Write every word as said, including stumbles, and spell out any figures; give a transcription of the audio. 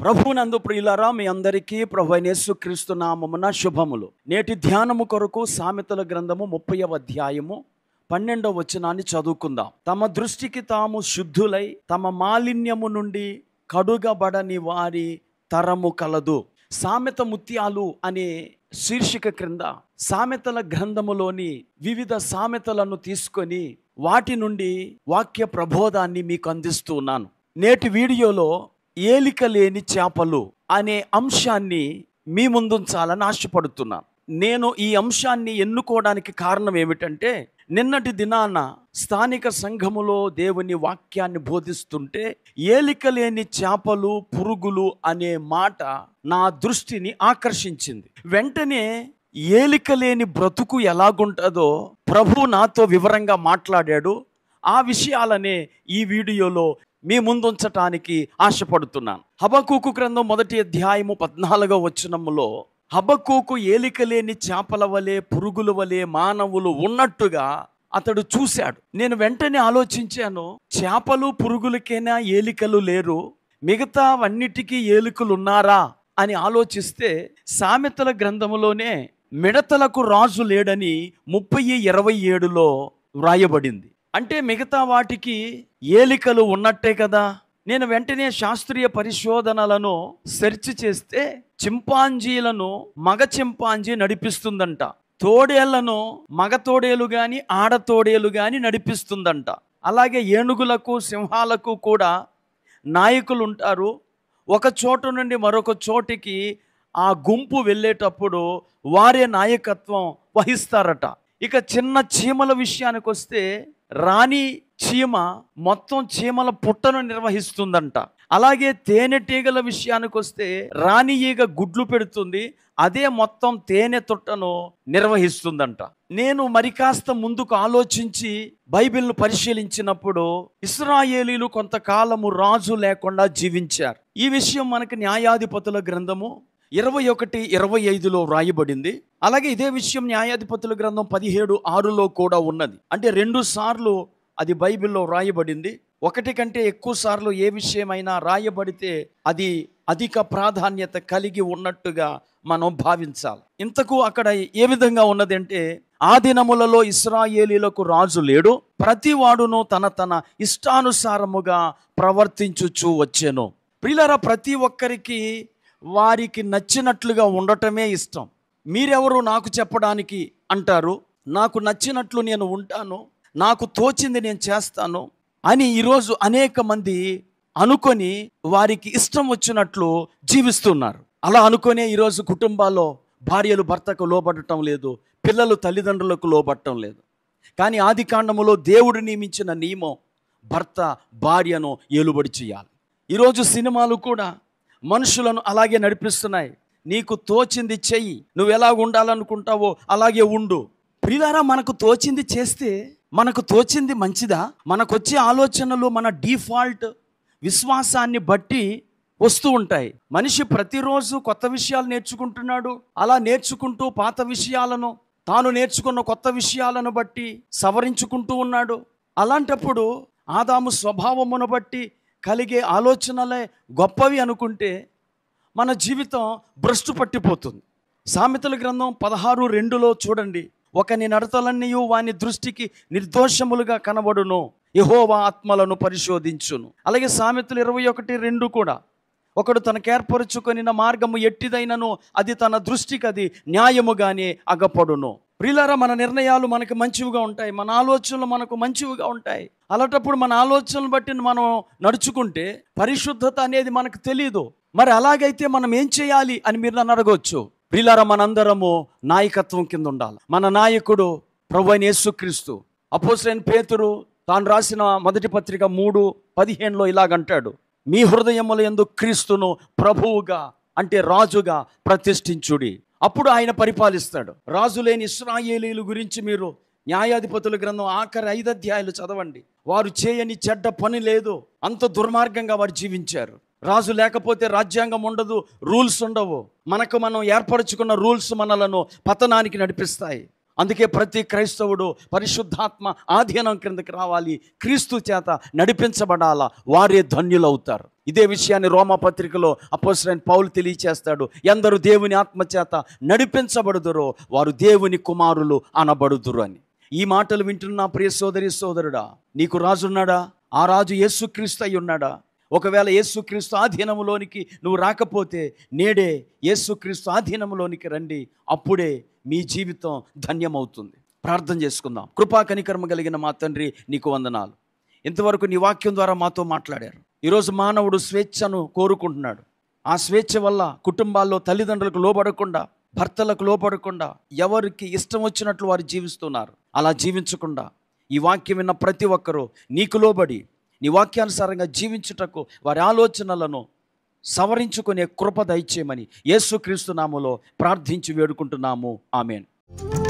ప్రభువునందు ప్రియులారా, మీ అందరికీ ప్రభువైన యేసుక్రీస్తు నామమున శుభములు. నేటి ధ్యానము కొరకు సామెతల గ్రంథము ముప్పైవ అధ్యాయము పన్నెండవ వచనాన్ని చదువుకుందాం. తమ దృష్టికి తాము శుద్ధులై తమ మాలిన్యము నుండి కడుగబడని వారి తరము కలదు. సామెత ముత్యాలు అనే శీర్షిక క్రింద సామెతల గ్రంథములోని వివిధ సామెతలను తీసుకొని వాటి నుండి వాక్య ప్రబోధాన్ని మీకు అందిస్తూ ఉన్నాను. నేటి వీడియోలో ఏలిక లేని చేపలు అనే అంశాన్ని మీ ముందుంచాలని ఆశపడుతున్నాను. నేను ఈ అంశాన్ని ఎన్నుకోవడానికి కారణం ఏమిటంటే, నిన్నటి దినాన స్థానిక సంఘములో దేవుని వాక్యాన్ని బోధిస్తుంటే ఏలిక లేని చేపలు, పురుగులు అనే మాట నా దృష్టిని ఆకర్షించింది. వెంటనే ఏలిక లేని బ్రతుకు ఎలాగుంటుందో ప్రభు నాతో వివరంగా మాట్లాడాడు. ఆ విషయాలనే ఈ వీడియోలో మీ ముందుంచటానికి ఆశపడుతున్నాను. హబక్కూకు గ్రంథం మొదటి అధ్యాయము పద్నాలుగవ వచనములో హబక్కూకు ఏలిక లేని చేపల వలె, పురుగుల వలె మానవులు ఉన్నట్టుగా అతడు చూశాడు. నేను వెంటనే ఆలోచించాను, చేపలు పురుగులకైనా ఏలికలు లేరు, మిగతావన్నిటికీ ఏలికలు ఉన్నారా అని ఆలోచిస్తే సామెతల గ్రంథములోనే మిడతలకు రాజు లేడని ముప్పై ఇరవై ఏడులో వ్రాయబడింది. అంటే మిగతా వాటికి ఏలికలు ఉన్నట్టే కదా. నేను వెంటనే శాస్త్రీయ పరిశోధనలను సెర్చ్ చేస్తే చింపాంజీలను మగ చింపాంజీ నడిపిస్తుందంట, తోడేళ్లను మగ తోడేలు గాని ఆడ తోడేలు గాని నడిపిస్తుందంట. అలాగే ఏనుగులకు, సింహాలకు కూడా నాయకులు ఉంటారు. ఒక చోటు నుండి మరొక చోటికి ఆ గుంపు వెళ్ళేటప్పుడు వారే నాయకత్వం వహిస్తారట. ఇక చిన్న చీమల విషయానికి వస్తే రాణి చీమ మొత్తం చీమల పుట్టను నిర్వహిస్తుందంట. అలాగే తేనెటీగల విషయానికి వస్తే రాణి ఈగ గుడ్లు పెడుతుంది, అదే మొత్తం తేనె తొట్టను నిర్వహిస్తుందంట. నేను మరి కాస్త ముందుకు ఆలోచించి బైబిల్ను పరిశీలించినప్పుడు ఇశ్రాయేలీలు కొంతకాలము రాజు లేకుండా జీవించారు. ఈ విషయం మనకి న్యాయాధిపతుల గ్రంథము ఇరవై ఒకటి ఇరవై ఐదులో వ్రాయబడింది. అలాగే ఇదే విషయం న్యాయాధిపతుల గ్రంథం పదిహేడు ఆరులో కూడా ఉన్నది. అంటే రెండు సార్లు అది బైబిల్లో వ్రాయబడింది. ఒకటి కంటే ఎక్కువ సార్లు ఏ విషయమైనా రాయబడితే అది అధిక ప్రాధాన్యత కలిగి ఉన్నట్టుగా మనం భావించాలి. ఇంతకు అక్కడ ఏ విధంగా ఉన్నది అంటే, ఆ దినములలో ఇశ్రాయేలీలకు రాజు లేడు, ప్రతి వాడును తన తన ఇష్టానుసారముగా ప్రవర్తించుచూ వచ్చెను. ప్రియులారా, ప్రతి ఒక్కరికి వారికి నచ్చినట్లుగా ఉండటమే ఇష్టం. మీరెవరు నాకు చెప్పడానికి అంటారు. నాకు నచ్చినట్లు నేను ఉంటాను, నాకు తోచింది నేను చేస్తాను అని ఈరోజు అనేక మంది అనుకొని వారికి ఇష్టం వచ్చినట్లు జీవిస్తున్నారు. అలా అనుకునే ఈరోజు కుటుంబాల్లో భార్యలు భర్తకు లోబడటం లేదు, పిల్లలు తల్లిదండ్రులకు లోబడటం లేదు. కానీ ఆది కాండములో దేవుడు నియమించిన నియమం భర్త భార్యను ఏలుబడి చేయాలి. ఈరోజు సినిమాలు కూడా మనుషులను అలాగే నడిపిస్తున్నాయి. నీకు తోచింది చెయ్యి, నువ్వు ఎలా ఉండాలనుకుంటావో అలాగే ఉండు. ప్రియులారా, మనకు తోచింది చేస్తే మనకు తోచింది మంచిదా? మనకొచ్చే ఆలోచనలు మన డిఫాల్ట్ విశ్వాసాన్ని బట్టి వస్తూ ఉంటాయి. మనిషి ప్రతిరోజు కొత్త విషయాలు నేర్చుకుంటున్నాడు. అలా నేర్చుకుంటూ పాత విషయాలను, తాను నేర్చుకున్న కొత్త విషయాలను బట్టి సవరించుకుంటూ ఉన్నాడు. అలాంటప్పుడు ఆదాము స్వభావమును బట్టి కలిగే ఆలోచనలే గొప్పవి అనుకుంటే మన జీవితం భ్రష్టు పట్టిపోతుంది. సామెతల గ్రంథం పదహారు రెండులో చూడండి, ఒకని నడతలన్నీ వాని దృష్టికి నిర్దోషములుగా కనబడును, యెహోవా ఆత్మలను పరిశోధించును. అలాగే సామెతలు ఇరవై ఒకటి రెండు కూడా, ఒకడు తనకేర్పరుచుకొనిన మార్గము ఎట్టిదైనను అది తన దృష్టికి అది న్యాయముగానే అగపడును. ప్రియులారా, మన నిర్ణయాలు మనకు మంచివిగా ఉంటాయి, మన ఆలోచనలు మనకు మంచివిగా ఉంటాయి. అలాంటప్పుడు మన ఆలోచనలు బట్టి మనం నడుచుకుంటే పరిశుద్ధత అనేది మనకు తెలియదు. మరి అలాగైతే మనం ఏం చేయాలి అని మీరు నన్ను అడగవచ్చు. ప్రియులారా, మనందరము నాయకత్వం కింద ఉండాలి. మన నాయకుడు ప్రభువైన యేసుక్రీస్తు. అపోస్తలుడైన పేతురు తాను రాసిన మొదటి పత్రిక మూడు పదిహేనులో ఇలాగంటాడు, మీ హృదయముల యందు క్రీస్తును ప్రభువుగా అంటే రాజుగా ప్రతిష్ఠించుడి, అప్పుడు ఆయన పరిపాలిస్తాడు. రాజు లేని ఇశ్రాయేలీయుల గురించి మీరు న్యాయాధిపతుల గ్రంథం ఆఖరి ఐదు అధ్యాయాలు చదవండి. వారు చేయని చెడ్డ పని లేదు, అంత దుర్మార్గంగా వారు జీవించారు. రాజు లేకపోతే రాజ్యాంగం ఉండదు, రూల్స్ ఉండవు. మనకు మనం ఏర్పరచుకున్న రూల్స్ మనలను పతనానికి నడిపిస్తాయి. అందుకే ప్రతి క్రైస్తవుడు పరిశుద్ధాత్మ ఆధీనం క్రిందకి రావాలి, క్రీస్తు చేత నడిపించబడాలా, వారే ధన్యులవుతారు. ఇదే విషయాన్ని రోమా పత్రికలో అపోస్తలుడైన పౌలు తెలియచేస్తాడు. ఎందరు దేవుని ఆత్మచేత నడిపించబడుదురో వారు దేవుని కుమారులు అనబడుదురు అని. ఈ మాటలు వింటున్న ప్రియ సోదరి సోదరుడా, నీకు రాజున్నాడా? ఆ రాజు యేసుక్రీస్తు అయి ఉన్నాడా? ఒకవేళ యేసుక్రీస్తు ఆధీనములోనికి నువ్వు రాకపోతే నేడే యేసుక్రీస్తు ఆధీనములోనికి రండి. అప్పుడే మీ జీవితం ధన్యమవుతుంది. ప్రార్థన చేసుకుందాం. కృపా కనికర్మ కలిగిన మా తండ్రి, నీకు వందనాలు. ఇంతవరకు నీ వాక్యం ద్వారా మాతో మాట్లాడారు. ఈరోజు మానవుడు స్వేచ్ఛను కోరుకుంటున్నాడు. ఆ స్వేచ్ఛ వల్ల కుటుంబాల్లో తల్లిదండ్రులకు లోబడకుండా, భర్తలకు లోబడకుండా ఎవరికి ఇష్టం వచ్చినట్లు వారు జీవిస్తున్నారు. అలా జీవించకుండా ఈ వాక్యం విన్న ప్రతి ఒక్కరూ నీకు లోబడి నీ వాక్యానుసారంగా జీవించుటకు వారి ఆలోచనలను సవరించుకునే కృప దయచేయమని యేసుక్రీస్తు నామములో ప్రార్థించి వేడుకుంటున్నాము. ఆమేన్.